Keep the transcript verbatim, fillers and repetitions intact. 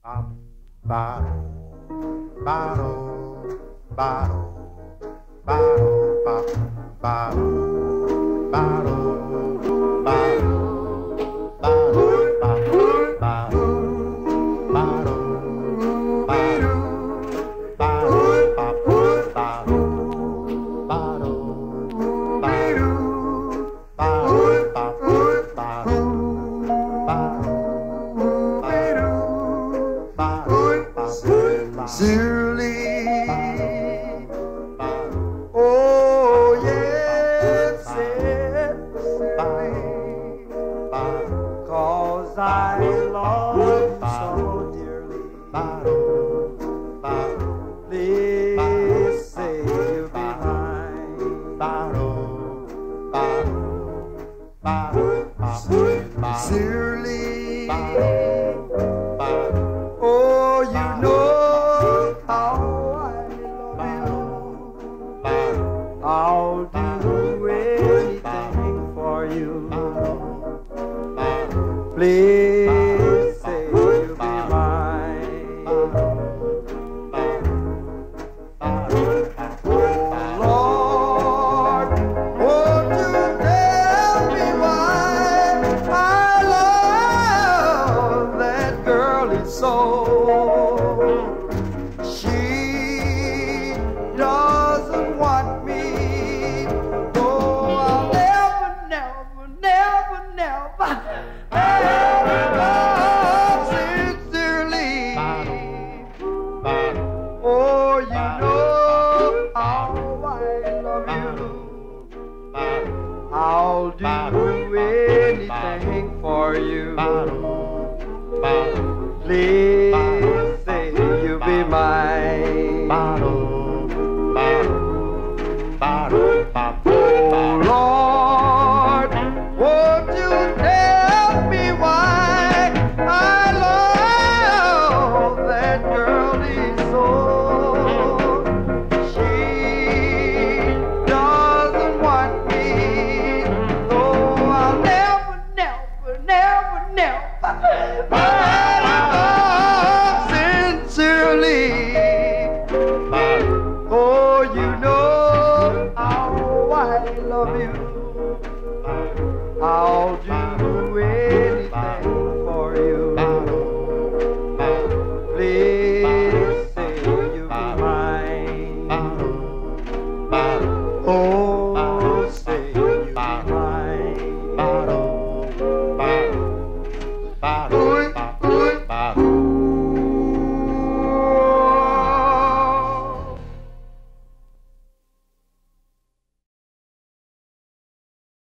Sincerely, oh yes, sincerely, 'cause I love you so dearly. Please say you'll be mine. Sincerely, oh you know how I love you. I'll do anything for you. Please say you'll be mine. Oh Lord, won't you tell me why I love that girl so? She doesn't want me. Oh, I'll never, never, never, never, ever love sincerely. Oh, you know how I love you. I'll do anything for you. Please say you'll be mine.